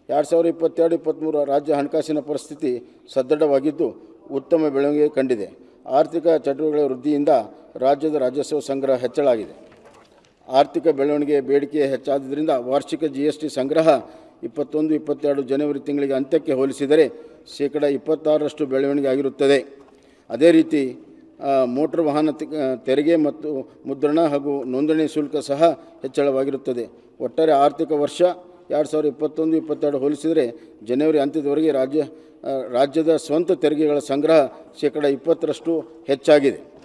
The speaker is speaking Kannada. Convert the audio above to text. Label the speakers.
Speaker 1: 2022-23 ರಾಜ್ಯ ಹಣಕಾಸಿನ ಪರಿಸ್ಥಿತಿ ಸದೃಢವಾಗಿದ್ದು ಉತ್ತಮ ಬೆಳವಣಿಗೆ ಕಂಡಿದೆ. ಆರ್ಥಿಕ ಚಟುವಟಿಕೆಗಳ ವೃದ್ಧಿಯಿಂದ ರಾಜ್ಯದ ರಾಜಸ್ವ ಸಂಗ್ರಹ ಹೆಚ್ಚಳವಾಗಿದೆ. ಆರ್ಥಿಕ ಬೆಳವಣಿಗೆ ಬೇಡಿಕೆ ಹೆಚ್ಚಾದ್ದರಿಂದ ವಾರ್ಷಿಕ GST ಸಂಗ್ರಹ 21-22 ಜನವರಿ ತಿಂಗಳಿಗೆ ಅಂತ್ಯಕ್ಕೆ ಹೋಲಿಸಿದರೆ -26% ಬೆಳವಣಿಗೆ ಆಗಿರುತ್ತದೆ. ಅದೇ ರೀತಿ ಮೋಟಾರ್ ವಾಹನ ತೆರಿಗೆ ಮತ್ತು ಮುದ್ರಣ ಹಾಗೂ ನೋಂದಣಿ ಶುಲ್ಕ ಸಹ ಹೆಚ್ಚಳವಾಗಿರುತ್ತದೆ. ಒಟ್ಟಾರೆ ಆರ್ಥಿಕ ವರ್ಷ 2021-22 ಹೋಲಿಸಿದರೆ ಜನವರಿ ಅಂತ್ಯದವರೆಗೆ ರಾಜ್ಯದ ಸ್ವಂತ ತೆರಿಗೆಗಳ ಸಂಗ್ರಹ 20% ಹೆಚ್ಚಾಗಿದೆ.